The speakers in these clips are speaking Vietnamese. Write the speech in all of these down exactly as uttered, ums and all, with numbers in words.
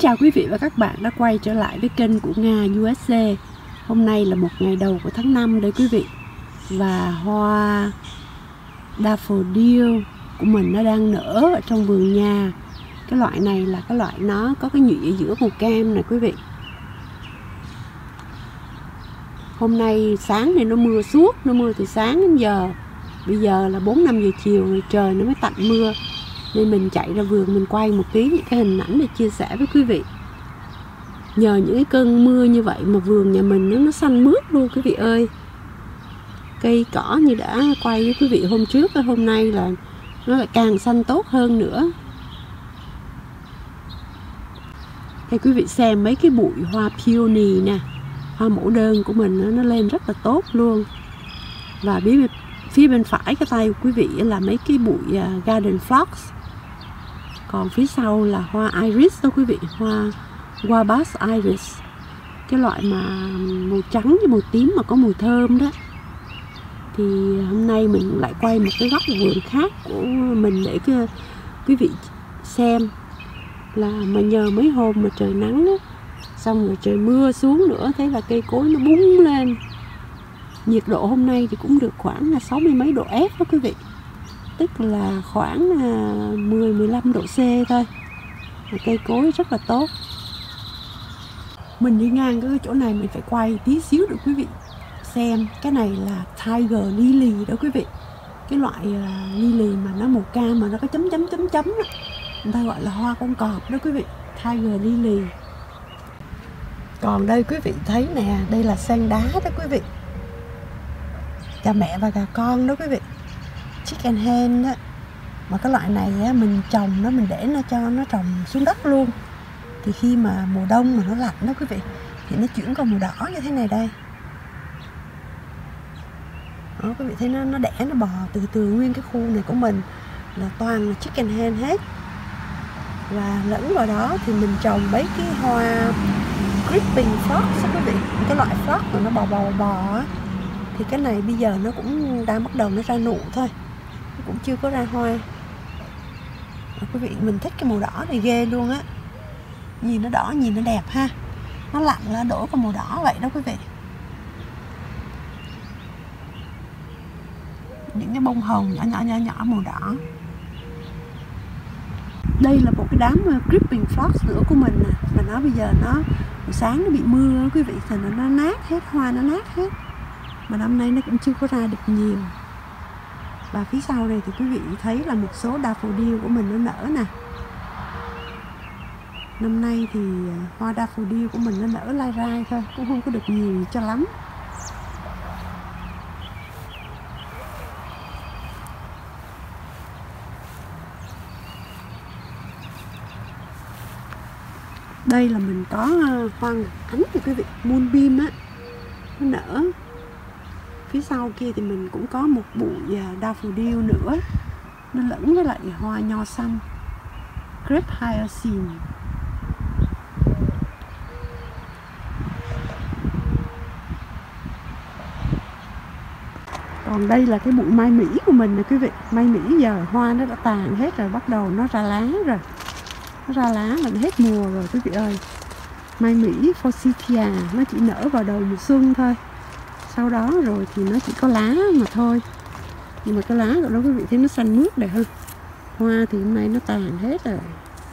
chào quý vị và các bạn đã quay trở lại với kênh của Nga u ét a. Hôm nay là một ngày đầu của tháng năm đấy quý vị. Và hoa daffodil của mình nó đang nở ở trong vườn nhà. Cái loại này là cái loại nó có cái nhụy ở giữa màu cam này quý vị. Hôm nay sáng này nó mưa suốt, nó mưa từ sáng đến giờ. Bây giờ là bốn năm giờ chiều rồi, trời nó mới tạnh mưa. Nên mình chạy ra vườn mình quay một tí những cái hình ảnh để chia sẻ với quý vị. Nhờ những cái cơn mưa như vậy mà vườn nhà mình nó, nó xanh mướt luôn quý vị ơi. Cây cỏ như đã quay với quý vị hôm trước, hôm nay là nó lại càng xanh tốt hơn nữa. Thì quý vị xem mấy cái bụi hoa peony nè, hoa mẫu đơn của mình nó lên rất là tốt luôn. Và phía bên phải cái tay của quý vị là mấy cái bụi garden phlox. Còn phía sau là hoa iris đó quý vị, hoa Wabash iris, cái loại mà màu trắng với màu tím mà có mùi thơm đó. Thì hôm nay mình lại quay một cái góc vườn khác của mình để cho quý vị xem. Là mà nhờ mấy hôm mà trời nắng đó, xong rồi trời mưa xuống nữa, thấy là cây cối nó bung lên. Nhiệt độ hôm nay thì cũng được khoảng là sáu mươi mấy độ F đó quý vị, tức là khoảng mười mười lăm độ C thôi. Cây cối rất là tốt. Mình đi ngang cái chỗ này mình phải quay tí xíu để quý vị xem. Cái này là Tiger Lily đó quý vị. Cái loại uh, lily mà nó màu cam mà nó có chấm chấm chấm chấm đó. Người ta gọi là hoa con cọp đó quý vị, Tiger Lily. Còn đây quý vị thấy nè, đây là sen đá đó quý vị, gà mẹ và gà con đó quý vị, chicken hen đó. Mà cái loại này á, mình trồng nó, mình để nó cho nó trồng xuống đất luôn. Thì khi mà mùa đông mà nó lạnh đó quý vị, thì nó chuyển qua màu đỏ như thế này đây. Đó, quý vị thấy nó nó đẻ, nó bò từ từ nguyên cái khu này của mình là toàn là chicken hen hết. Và lẫn vào đó thì mình trồng mấy cái hoa creeping frog đó quý vị, cái loại frog mà nó bò bò bò á. Thì cái này bây giờ nó cũng đang bắt đầu nó ra nụ thôi, nó cũng chưa có ra hoa. Đó, quý vị, mình thích cái màu đỏ này ghê luôn á. Nhìn nó đỏ, nhìn nó đẹp ha. Nó lạnh là đổi qua màu đỏ vậy đó quý vị. Những cái bông hồng nhỏ nhỏ nhỏ nhỏ màu đỏ. Đây là một cái đám creeping frog nữa của mình nè. Mà nó bây giờ nó sáng nó bị mưa đó quý vị, thì nó, nó nát hết, hoa nó nát hết. Mà năm nay nó cũng chưa có ra được nhiều. Và phía sau đây thì quý vị thấy là một số daffodil của mình nó nở nè. Năm nay thì hoa daffodil của mình nó nở lai rai thôi, cũng không có được nhiều cho lắm. Đây là mình có hoa ngọc ánh thì quý vị, moonbeam á, nó nở. Phía sau kia thì mình cũng có một bụi daffodil nữa, nó lẫn với lại hoa nho xanh, grape hyacinth. Còn đây là cái bụi mai Mỹ của mình nè quý vị. Mai Mỹ giờ hoa nó đã tàn hết rồi, bắt đầu nó ra lá rồi. Nó ra lá là nó hết mùa rồi quý vị ơi. Mai Mỹ Forsythia nó chỉ nở vào đầu mùa xuân thôi. Sau đó rồi thì nó chỉ có lá mà thôi. Nhưng mà cái lá của nó quý vị thấy nó xanh mướt đẹp hơn. Hoa thì hôm nay nó tàn hết rồi.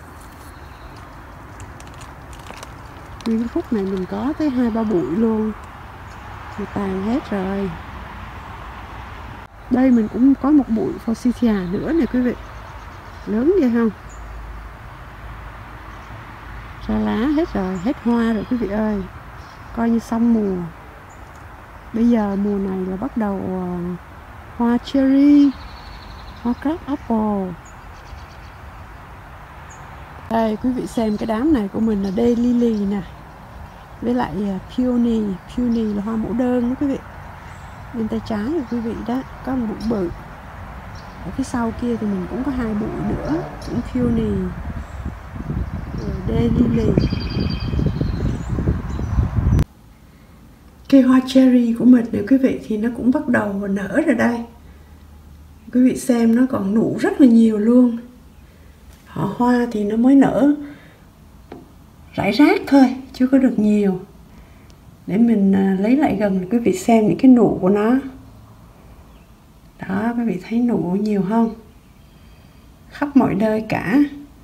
Những cái khúc này mình có tới hai ba bụi luôn, mà tàn hết rồi. Đây mình cũng có một bụi Forsythia nữa nè quý vị. Lớn ghê không? Ra lá hết rồi, hết hoa rồi quý vị ơi. Coi như xong mùa. Bây giờ mùa này là bắt đầu uh, hoa cherry, hoa crab apple. Đây quý vị xem cái đám này của mình là daylily nè. Với lại uh, peony, peony là hoa mẫu đơn đó quý vị. Bên tay trái của quý vị đó có một bụi bự. Ở phía sau kia thì mình cũng có hai bụi nữa, cũng peony, rồi daylily. Cây hoa cherry của mình này quý vị thì nó cũng bắt đầu nở ra đây. Quý vị xem nó còn nụ rất là nhiều luôn. Họ hoa thì nó mới nở rải rác thôi, chưa có được nhiều. Để mình lấy lại gần để quý vị xem những cái nụ của nó. Đó, quý vị thấy nụ nhiều không? Khắp mọi nơi cả.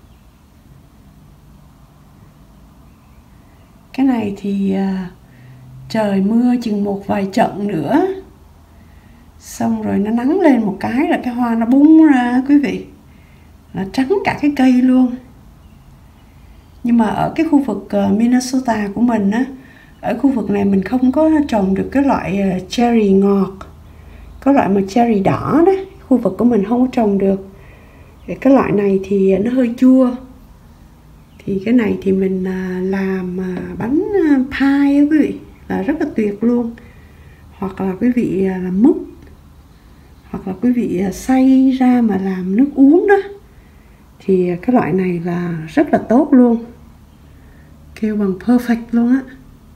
Cái này thì uh, trời mưa chừng một vài trận nữa, xong rồi nó nắng lên một cái là cái hoa nó bung ra quý vị, là trắng cả cái cây luôn. Nhưng mà ở cái khu vực uh, Minnesota của mình á, ở khu vực này mình không có trồng được cái loại uh, cherry ngọt, có loại mà cherry đỏ đó, khu vực của mình không có trồng được. Cái loại này thì nó hơi chua. Thì cái này thì mình làm bánh pie á quý vị, là rất là tuyệt luôn. Hoặc là quý vị làm mứt, hoặc là quý vị xay ra mà làm nước uống đó, thì cái loại này là rất là tốt luôn, kêu bằng perfect luôn á.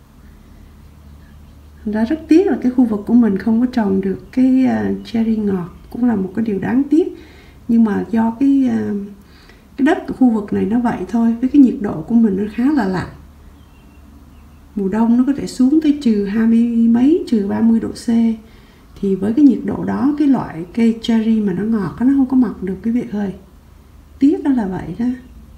Đã rất tiếc là cái khu vực của mình không có trồng được cái cherry ngọt, cũng là một cái điều đáng tiếc. Nhưng mà do cái cái đất của khu vực này nó vậy thôi, với cái nhiệt độ của mình nó khá là lạnh. Mùa đông nó có thể xuống tới trừ hai mươi mấy, trừ ba mươi độ C. Thì với cái nhiệt độ đó, cái loại cây cherry mà nó ngọt nó không có mọc được quý vị ơi. Tiếc đó là vậy đó.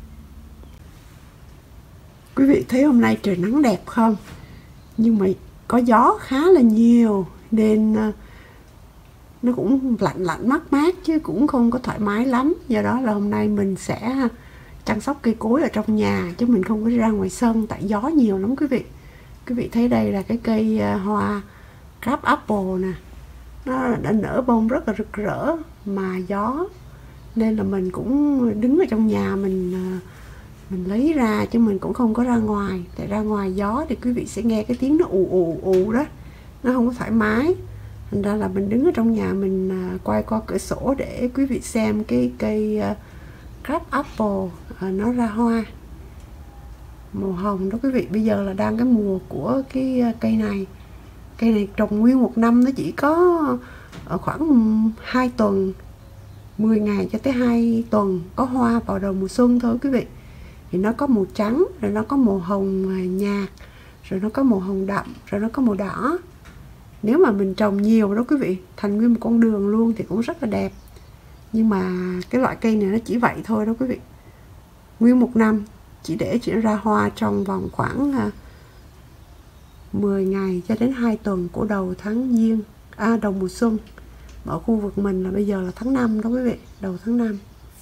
Quý vị thấy hôm nay trời nắng đẹp không? Nhưng mà có gió khá là nhiều nên nó cũng lạnh lạnh mát mát chứ cũng không có thoải mái lắm. Do đó là hôm nay mình sẽ chăm sóc cây cối ở trong nhà, chứ mình không có ra ngoài sân, tại gió nhiều lắm quý vị. Quý vị thấy đây là cái cây hoa crab apple nè, nó đã nở bông rất là rực rỡ mà gió, nên là mình cũng đứng ở trong nhà mình mình lấy ra, chứ mình cũng không có ra ngoài. Tại ra ngoài gió thì quý vị sẽ nghe cái tiếng nó ù ù ù đó, nó không có thoải mái. Thành ra là mình đứng ở trong nhà mình quay qua cửa sổ để quý vị xem cái cây crab apple nó ra hoa màu hồng đó quý vị. Bây giờ là đang cái mùa của cái cây này. Cây này trồng nguyên một năm nó chỉ có khoảng hai tuần, mười ngày cho tới hai tuần có hoa vào đầu mùa xuân thôi quý vị. Thì nó có màu trắng, rồi nó có màu hồng nhạt, rồi nó có màu hồng đậm, rồi nó có màu đỏ. Nếu mà mình trồng nhiều đó quý vị, thành nguyên một con đường luôn thì cũng rất là đẹp. Nhưng mà cái loại cây này nó chỉ vậy thôi đó quý vị. Nguyên một năm chỉ để chỉ ra hoa trong vòng khoảng mười ngày cho đến hai tuần của đầu tháng Giêng, à đầu mùa xuân. Ở khu vực mình là bây giờ là tháng năm đó quý vị, đầu tháng năm.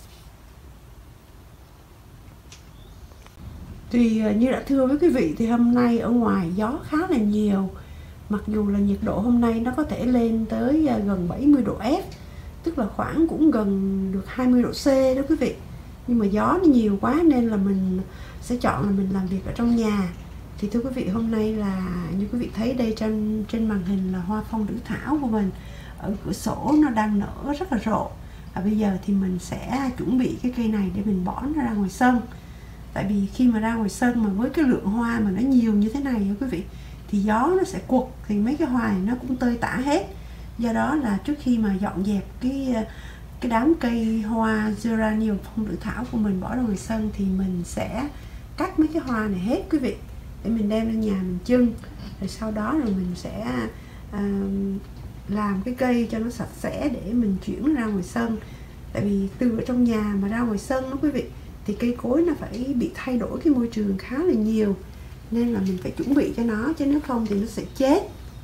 Thì như đã thưa với quý vị thì hôm nay ở ngoài gió khá là nhiều. Mặc dù là nhiệt độ hôm nay nó có thể lên tới gần bảy mươi độ F, tức là khoảng cũng gần được hai mươi độ C đó quý vị. Nhưng mà gió nó nhiều quá nên là mình sẽ chọn là mình làm việc ở trong nhà. Thì thưa quý vị, hôm nay là như quý vị thấy đây trên trên màn hình là hoa phong tử thảo của mình. Ở cửa sổ nó đang nở rất là rộ. Và bây giờ thì mình sẽ chuẩn bị cái cây này để mình bỏ nó ra ngoài sân. Tại vì khi mà ra ngoài sân mà với cái lượng hoa mà nó nhiều như thế này quý vị, thì gió nó sẽ quật thì mấy cái hoa này nó cũng tơi tả hết. Do đó là trước khi mà dọn dẹp cái cái đám cây hoa geranium phong tử thảo của mình bỏ ra ngoài sân, thì mình sẽ cắt mấy cái hoa này hết quý vị, để mình đem lên nhà mình trưng. Rồi sau đó rồi mình sẽ à, làm cái cây cho nó sạch sẽ để mình chuyển ra ngoài sân. Tại vì từ ở trong nhà mà ra ngoài sân đó quý vị, thì cây cối nó phải bị thay đổi cái môi trường khá là nhiều, nên là mình phải chuẩn bị cho nó, chứ nếu không thì nó sẽ chết.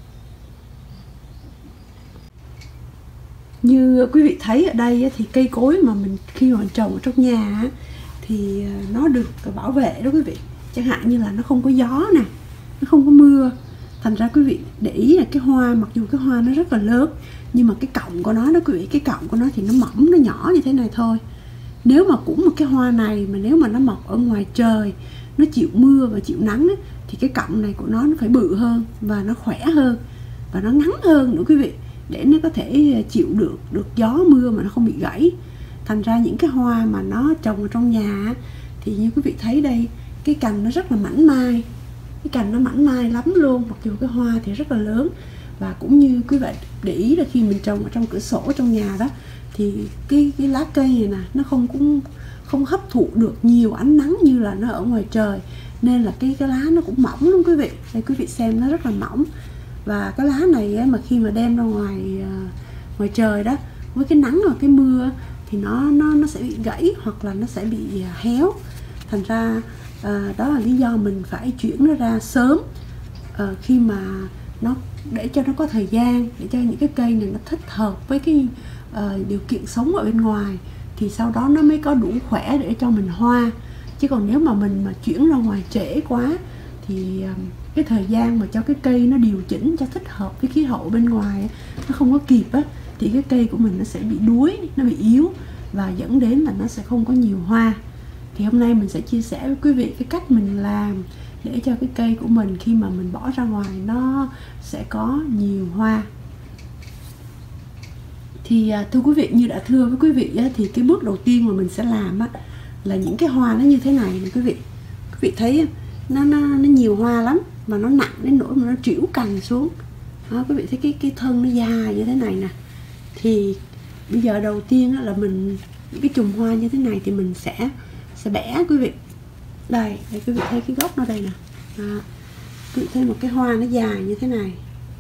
Như quý vị thấy ở đây thì cây cối mà mình khi mà mình trồng ở trong nhà thì nó được bảo vệ đó quý vị. Chẳng hạn như là nó không có gió nè, nó không có mưa. Thành ra quý vị để ý là cái hoa, mặc dù cái hoa nó rất là lớn, nhưng mà cái cọng của nó đó quý vị, cái cọng của nó thì nó mỏng, nó nhỏ như thế này thôi. Nếu mà cũng một cái hoa này mà nếu mà nó mọc ở ngoài trời, nó chịu mưa và chịu nắng ấy, thì cái cọng này của nó nó phải bự hơn và nó khỏe hơn và nó ngắn hơn nữa quý vị, để nó có thể chịu được được gió mưa mà nó không bị gãy. Thành ra những cái hoa mà nó trồng ở trong nhà thì như quý vị thấy đây, cái cành nó rất là mảnh mai, cái cành nó mảnh mai lắm luôn, mặc dù cái hoa thì rất là lớn. Và cũng như quý vị để ý là khi mình trồng ở trong cửa sổ trong nhà đó, thì cái cái lá cây này nè, nó không cũng không hấp thụ được nhiều ánh nắng như là nó ở ngoài trời, nên là cái cái lá nó cũng mỏng lắm quý vị. Đây quý vị xem nó rất là mỏng. Và cái lá này á, mà khi mà đem ra ngoài uh, ngoài trời đó, với cái nắng và cái mưa thì nó nó nó sẽ bị gãy hoặc là nó sẽ bị uh, héo. Thành ra uh, đó là lý do mình phải chuyển nó ra sớm, uh, khi mà nó để cho nó có thời gian, để cho những cái cây này nó thích hợp với cái uh, điều kiện sống ở bên ngoài, thì sau đó nó mới có đủ khỏe để cho mình hoa. Chứ còn nếu mà mình mà chuyển ra ngoài trễ quá thì uh, cái thời gian mà cho cái cây nó điều chỉnh cho thích hợp với khí hậu bên ngoài nó không có kịp á, thì cái cây của mình nó sẽ bị đuối, nó bị yếu và dẫn đến là nó sẽ không có nhiều hoa. Thì hôm nay mình sẽ chia sẻ với quý vị cái cách mình làm để cho cái cây của mình khi mà mình bỏ ra ngoài nó sẽ có nhiều hoa. Thì thưa quý vị, như đã thưa với quý vị á, thì cái bước đầu tiên mà mình sẽ làm á, là những cái hoa nó như thế này nè quý vị. Quý vị thấy nó, nó, nó nhiều hoa lắm và nó nặng đến nỗi mà nó trĩu cành xuống đó, quý vị thấy cái cái thân nó dài như thế này nè. Thì bây giờ đầu tiên là mình những cái chùm hoa như thế này thì mình sẽ sẽ bẻ quý vị. Đây, đây quý vị thấy cái gốc nó đây nè. Đó. Quý vị thấy một cái hoa nó dài như thế này.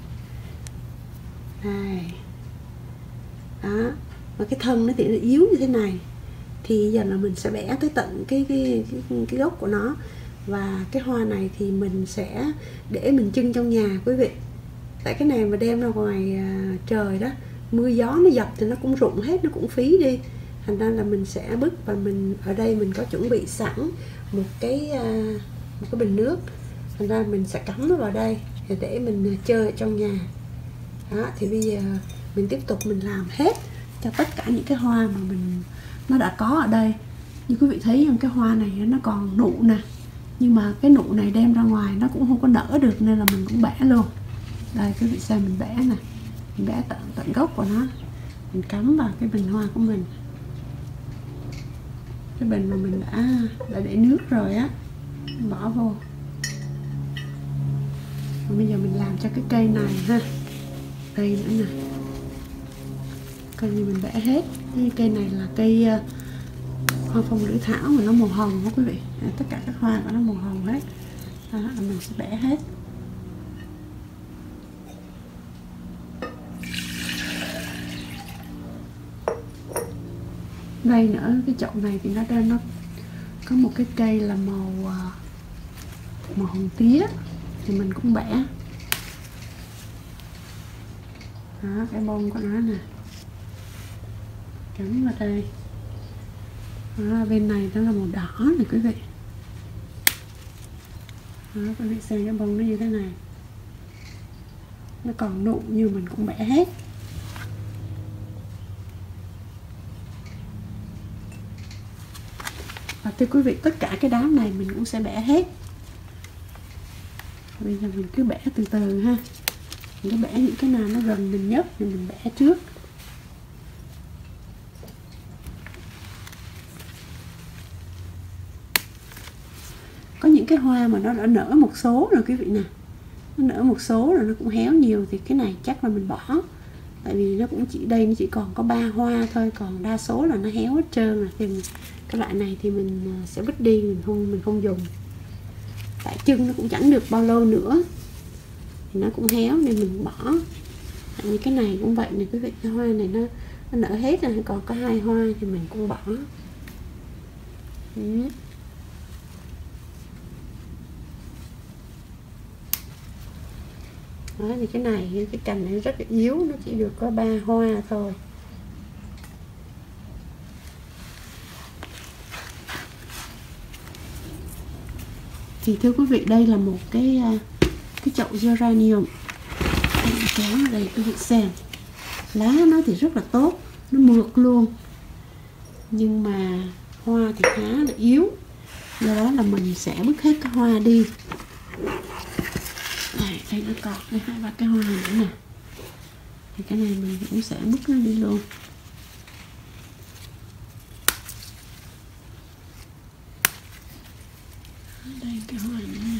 Đây. Đó. Và cái thân nó thì nó yếu như thế này. Thì giờ là mình sẽ bẻ tới tận cái cái cái, cái gốc của nó. Và cái hoa này thì mình sẽ để mình trưng trong nhà quý vị. Tại cái này mà đem ra ngoài à, trời đó, mưa gió nó dập thì nó cũng rụng hết, nó cũng phí đi. Thành ra là mình sẽ bứt, và mình ở đây mình có chuẩn bị sẵn một cái à, một cái bình nước. Thành ra mình sẽ cắm nó vào đây để mình chơi ở trong nhà. Đó, thì bây giờ mình tiếp tục mình làm hết cho tất cả những cái hoa mà mình nó đã có ở đây. Như quý vị thấy cái hoa này nó còn nụ nè, nhưng mà cái nụ này đem ra ngoài nó cũng không có nở được nên là mình cũng bẻ luôn. Đây quý vị xem mình bẻ nè, mình bẻ tận tận gốc của nó, mình cắm vào cái bình hoa của mình. Cái bình mà mình đã đã để nước rồi á, bỏ vô. Và bây giờ mình làm cho cái cây này ha. Đây nữa nè, cây này mình bẻ hết. Cái cây này là cây uh, hoa phong lưỡi thảo mà nó màu hồng đó quý vị. À, tất cả các hoa của nó màu hồng hết. Đó, mình sẽ bẻ hết. Đây nữa, cái chậu này thì nó đang nó có một cái cây là màu uh, màu hồng tía thì mình cũng bẻ. Đó, cái bông của nó nè, cắm vào đây. Đó, bên này nó là màu đỏ này quý vị. Đó, quý vị xem cái bông nó như thế này, nó còn nụ nhưng mình cũng bẻ hết. Và thưa quý vị, tất cả cái đám này mình cũng sẽ bẻ hết. Bây giờ mình cứ bẻ từ từ ha. Mình cứ bẻ những cái nào nó gần mình nhất thì mình bẻ trước. Có những cái hoa mà nó đã nở một số rồi quý vị nè, nó nở một số rồi nó cũng héo nhiều thì cái này chắc là mình bỏ. Tại vì nó cũng chỉ đây nó chỉ còn có ba hoa thôi, còn đa số là nó héo hết trơn rồi. Thì mình, cái loại này thì mình sẽ vứt đi, mình không mình không dùng. Tại chân nó cũng chẳng được bao lâu nữa thì nó cũng héo nên mình bỏ. Tại vì cái này cũng vậy này quý vị, cái hoa này nó, nó nở hết rồi, còn có hai hoa thì mình cũng bỏ. Ừ. Đó, thì cái này cái cành này rất là yếu, nó chỉ được có ba hoa thôi. Thì thưa quý vị, đây là một cái cái chậu geranium. Kéo ở đây quý vị xem, lá nó thì rất là tốt, nó mượt luôn, nhưng mà hoa thì khá là yếu. Do đó là mình sẽ bứt hết cái hoa đi. Đây, đây nó còn đây hai ba cái hoa nữa nè, thì cái này mình cũng sẽ bứt nó đi luôn. Đây cái hoa nữa nè,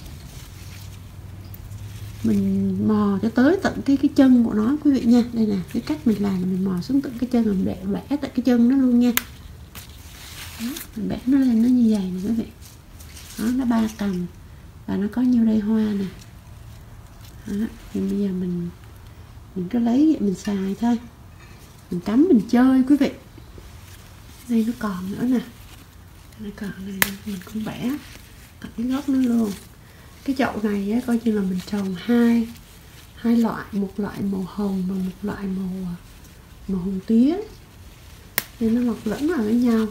mình mò cho tới tận cái cái chân của nó quý vị nha. Đây nè, cái cách mình làm là mình mò xuống tận cái chân, mình để vẽ tại cái chân nó luôn nha. Đó, mình vẽ nó lên nó như vậy nè quý vị. Đó, nó ba cành và nó có nhiêu đây hoa nè. Đó, thì bây giờ mình mình cứ lấy vậy mình xài thôi, mình cắm mình chơi quý vị. Đây nó còn nữa nè, nó còn này mình cũng vẽ tập cái gốc nó luôn. Cái chậu này á, coi như là mình trồng hai hai loại, một loại màu hồng và một loại màu màu hồng tía, nên nó mọc lẫn vào với nhau.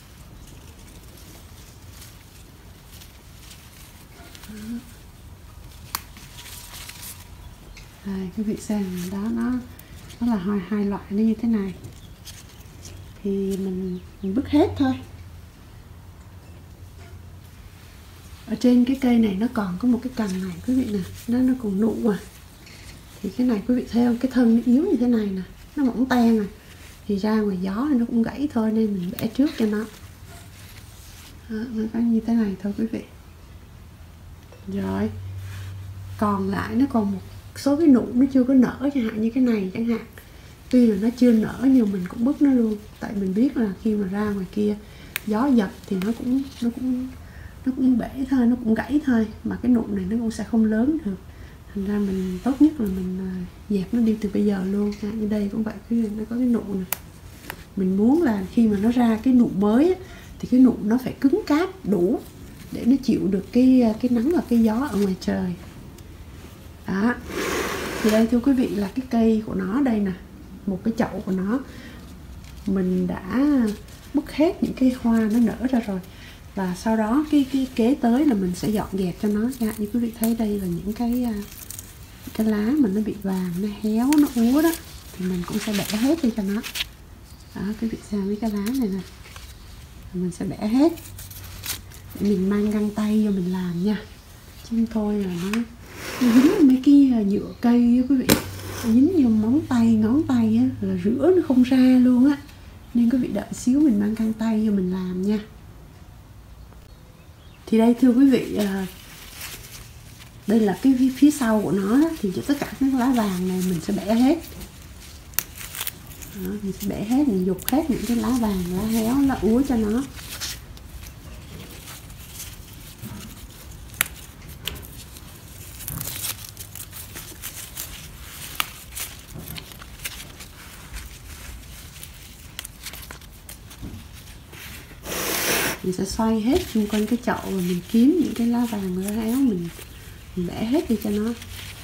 Đây, cái vị xem đó, nó nó là hai hai loại nó như thế này, thì mình mình bứt hết thôi. Ở trên cái cây này nó còn có một cái cành này quý vị nè, nó nó còn nụ à. Thì cái này quý vị thấy không, cái thân nó yếu như thế này nè, nó mỏng ten à, thì ra ngoài gió thì nó cũng gãy thôi, nên mình bẻ trước cho nó. Đó, nó có như thế này thôi quý vị. Rồi còn lại nó còn một số cái nụ nó chưa có nở, chẳng hạn như cái này chẳng hạn, tuy là nó chưa nở nhưng mình cũng bứt nó luôn, tại mình biết là khi mà ra ngoài kia gió giật thì nó cũng nó cũng nó cũng bể thôi, nó cũng gãy thôi, mà cái nụ này nó cũng sẽ không lớn được. Thành ra mình tốt nhất là mình dẹp nó đi từ bây giờ luôn. À, như đây cũng vậy, nó có cái nụ này, mình muốn là khi mà nó ra cái nụ mới á, thì cái nụ nó phải cứng cáp đủ để nó chịu được cái cái nắng và cái gió ở ngoài trời. Đó, thì đây thưa quý vị là cái cây của nó đây nè, một cái chậu của nó mình đã bứt hết những cái hoa nó nở ra rồi, và sau đó cái cái kế tới là mình sẽ dọn dẹp cho nó nha. Như quý vị thấy đây là những cái cái lá mà nó bị vàng, nó héo, nó úa đó, thì mình cũng sẽ bẻ hết đi cho nó. Đó, quý vị xem mấy cái lá này nè, mình sẽ bẻ hết để mình mang găng tay vô mình làm nha, chứ thôi là nó, nó dính mấy cái nhựa cây quý vị, nó dính vô móng tay, ngón tay á, là rửa nó không ra luôn á, nên quý vị đợi xíu mình mang găng tay vô mình làm nha. Thì đây thưa quý vị, đây là cái phía sau của nó, thì tất cả các lá vàng này mình sẽ bẻ hết. Đó, mình sẽ bẻ hết, mình dục hết những cái lá vàng, lá héo, lá úa cho nó. Mình sẽ xoay hết xung quanh cái chậu, và mình kiếm những cái lá vàng, lá héo, mình, mình bẻ hết đi cho nó.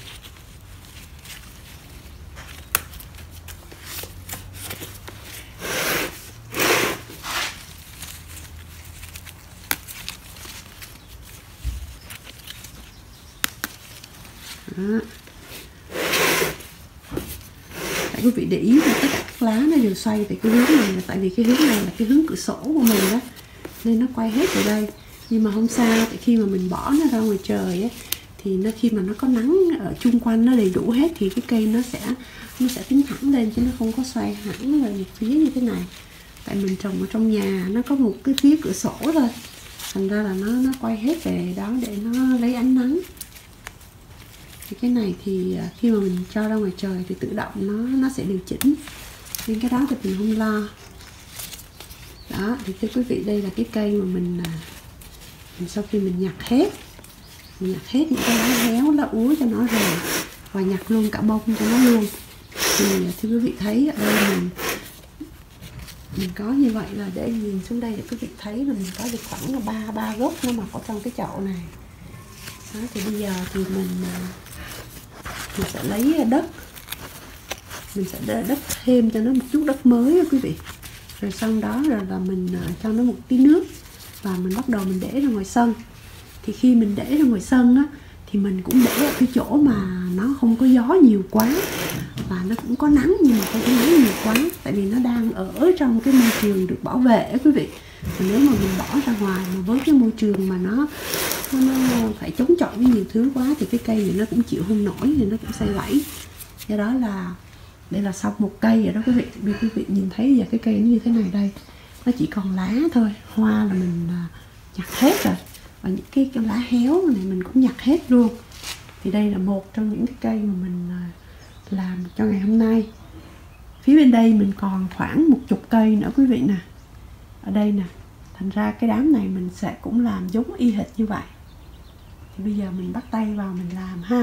Đó. Tại quý vị để ý là tất cả các lá nó đều xoay về cái hướng này, là tại vì cái hướng này là cái hướng cửa sổ của mình đó, nên nó quay hết ở đây. Nhưng mà không sao, tại khi mà mình bỏ nó ra ngoài trời ấy, thì nó khi mà nó có nắng ở chung quanh nó đầy đủ hết, thì cái cây nó sẽ nó sẽ tiến thẳng lên, chứ nó không có xoay hẳn về một phía như thế này. Tại mình trồng ở trong nhà nó có một cái phía cửa sổ thôi, thành ra là nó nó quay hết về đó để nó lấy ánh nắng. Thì cái này thì khi mà mình cho ra ngoài trời thì tự động nó nó sẽ điều chỉnh, nên cái đó thì mình không lo. Đó, thì thưa quý vị, đây là cái cây mà mình, mình sau khi mình nhặt hết mình nhặt hết những cái lá héo, lá úa cho nó rồi, và nhặt luôn cả bông cho nó luôn. Thì thưa quý vị thấy ở đây mình mình có như vậy, là để nhìn xuống đây để quý vị thấy là mình có được khoảng là ba ba gốc nó mọc ở trong cái chậu này. Đó, thì bây giờ thì mình mình sẽ lấy đất, mình sẽ đất thêm cho nó một chút đất mới quý vị, rồi xong đó rồi là mình cho nó một tí nước, và mình bắt đầu mình để ra ngoài sân. Thì khi mình để ra ngoài sân á, thì mình cũng để ở cái chỗ mà nó không có gió nhiều quá, và nó cũng có nắng nhưng mà không có nắng nhiều quá, tại vì nó đang ở trong cái môi trường được bảo vệ quý vị. Và nếu mà mình bỏ ra ngoài mà với cái môi trường mà nó nó, nó phải chống chọi với nhiều thứ quá, thì cái cây này nó cũng chịu không nổi, thì nó cũng sẽ gãy. Do đó là đây là xong một cây rồi đó quý vị. Vì quý vị nhìn thấy giờ cái cây nó như thế này đây, nó chỉ còn lá thôi, hoa là mình nhặt hết rồi, và những cái, cái lá héo này mình cũng nhặt hết luôn. Thì đây là một trong những cái cây mà mình làm cho ngày hôm nay. Phía bên đây mình còn khoảng một chục cây nữa quý vị nè. Ở đây nè, Thành ra cái đám này mình sẽ cũng làm giống y hệt như vậy. Thì bây giờ mình bắt tay vào mình làm ha.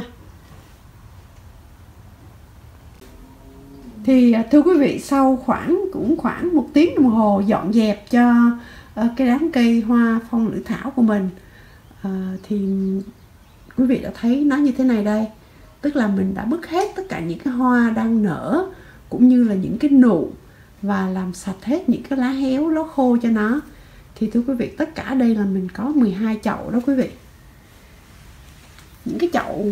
Thì thưa quý vị, sau khoảng cũng khoảng một tiếng đồng hồ dọn dẹp cho uh, cái đám cây hoa phong lữ thảo của mình, uh, thì quý vị đã thấy nó như thế này đây. Tức là mình đã bứt hết tất cả những cái hoa đang nở cũng như là những cái nụ, và làm sạch hết những cái lá héo, lá khô cho nó. Thì thưa quý vị, tất cả đây là mình có mười hai chậu đó quý vị. Những cái chậu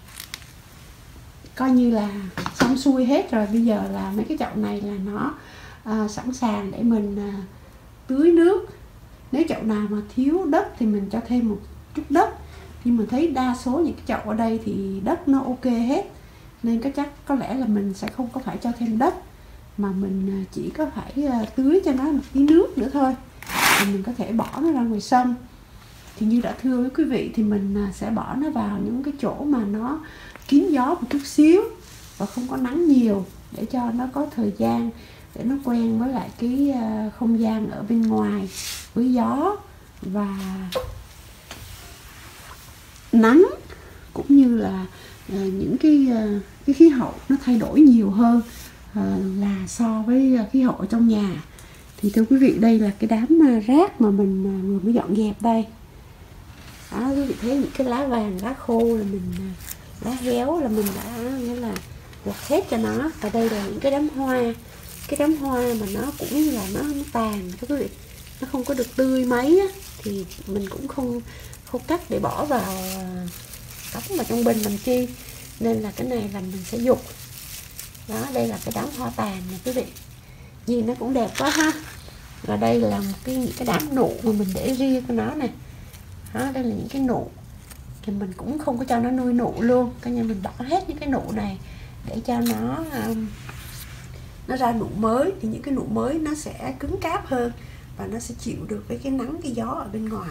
coi như là xong xuôi hết rồi. Bây giờ là mấy cái chậu này là nó à, sẵn sàng để mình à, tưới nước. Nếu chậu nào mà thiếu đất thì mình cho thêm một chút đất. Nhưng mà thấy đa số những cái chậu ở đây thì đất nó ok hết, nên có chắc có lẽ là mình sẽ không có phải cho thêm đất, mà mình chỉ có phải à, tưới cho nó một tí nước nữa thôi. Thì mình có thể bỏ nó ra ngoài sân. Thì như đã thưa với quý vị, thì mình sẽ bỏ nó vào những cái chỗ mà nó kín gió một chút xíu và không có nắng nhiều, để cho nó có thời gian để nó quen với lại cái không gian ở bên ngoài, với gió và nắng, cũng như là những cái cái khí hậu nó thay đổi nhiều hơn là so với khí hậu ở trong nhà. Thì thưa quý vị, đây là cái đám rác mà mình vừa mới dọn dẹp đây. Đó, quý vị thấy những cái lá vàng, lá khô là mình, lá héo là mình đã nghĩa là quật hết cho nó. Ở đây là những cái đám hoa, cái đám hoa mà nó cũng là nó, nó tàn thưa quý vị, nó không có được tươi mấy á, thì mình cũng không không cắt để bỏ vào cắm vào trong bình làm chi, nên là cái này là mình sẽ dục. Đó, đây là cái đám hoa tàn nè quý vị, nhìn nó cũng đẹp quá ha. Và đây là một cái những cái đám nụ mà mình để riêng của nó này. Đó, đây là những cái nụ, thì mình cũng không có cho nó nuôi nụ luôn, coi như mình bỏ hết những cái nụ này để cho nó um, nó ra nụ mới. Thì những cái nụ mới nó sẽ cứng cáp hơn và nó sẽ chịu được với cái nắng, cái gió ở bên ngoài.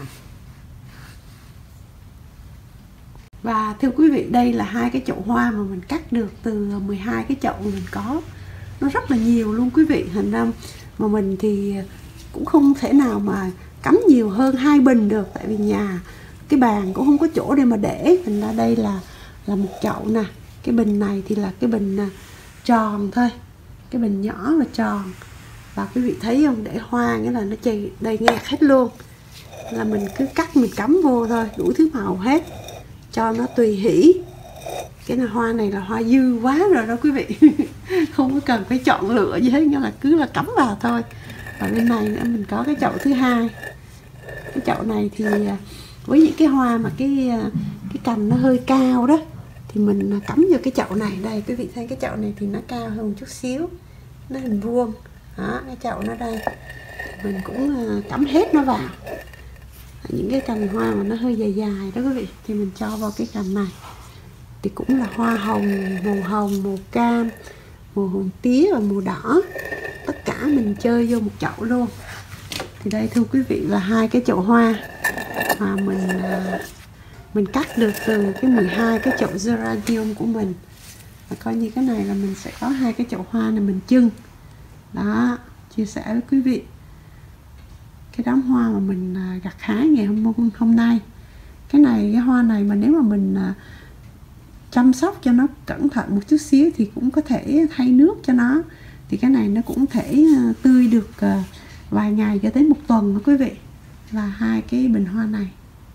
Và thưa quý vị, đây là hai cái chậu hoa mà mình cắt được từ mười hai cái chậu mà mình có. Nó rất là nhiều luôn quý vị. Thành ra mà mình thì cũng không thể nào mà cắm nhiều hơn hai bình được, tại vì nhà cái bàn cũng không có chỗ để mà để. Thành ra đây là là một chậu nè. Cái bình này thì là cái bình tròn thôi, cái bình nhỏ và tròn. Và quý vị thấy không, để hoa nghĩa là nó chày đầy nghẹt hết luôn, là mình cứ cắt mình cắm vô thôi, đủ thứ màu hết, cho nó tùy hỷ. Cái này hoa này là hoa dư quá rồi đó quý vị. Không có cần phải chọn lựa gì hết, nghĩa là cứ là cắm vào thôi. Và bên này nữa mình có cái chậu thứ hai. Cái chậu này thì với những cái hoa mà cái cái cành nó hơi cao đó, thì mình cắm vào cái chậu này. Đây quý vị thấy cái chậu này thì nó cao hơn một chút xíu, nó hình vuông. Đó, cái chậu nó đây, mình cũng cắm hết nó vào. Những cái cành hoa mà nó hơi dài dài đó quý vị, thì mình cho vào cái cành này. Thì cũng là hoa hồng, màu hồng, màu cam, màu hồng tía và màu đỏ. Tất cả mình chơi vô một chậu luôn. Thì đây thưa quý vị là hai cái chậu hoa mà mình mình cắt được từ cái mười hai cái chậu geranium của mình. Và coi như cái này là mình sẽ có hai cái chậu hoa này mình trưng. Đó, chia sẻ với quý vị cái đám hoa mà mình gặt hái ngày hôm hôm nay. Cái này, cái hoa này mà nếu mà mình chăm sóc cho nó cẩn thận một chút xíu thì cũng có thể thay nước cho nó. Thì cái này nó cũng thể tươi được vài ngày cho đến một tuần đó quý vị. Và hai cái bình hoa này.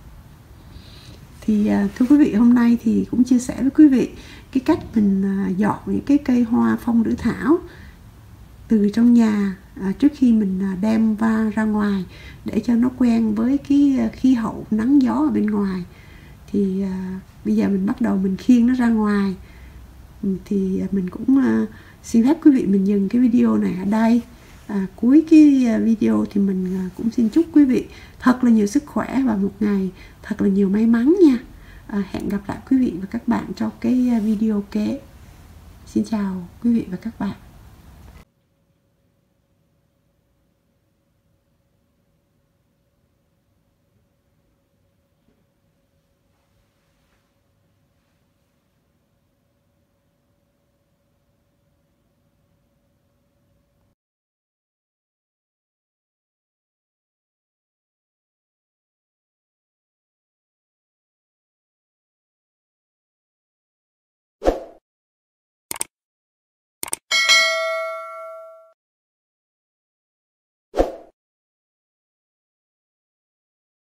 Thì thưa quý vị, hôm nay thì cũng chia sẻ với quý vị cái cách mình dọn những cái cây hoa phong lữ thảo từ trong nhà à, trước khi mình đem va ra ngoài, để cho nó quen với cái khí hậu nắng gió ở bên ngoài. Thì à, bây giờ mình bắt đầu mình khiêng nó ra ngoài. Thì mình cũng à, xin phép quý vị mình dừng cái video này ở đây. À, cuối cái video thì mình à, cũng xin chúc quý vị thật là nhiều sức khỏe và một ngày thật là nhiều may mắn nha. À, hẹn gặp lại quý vị và các bạn trong cái video kế. Xin chào quý vị và các bạn.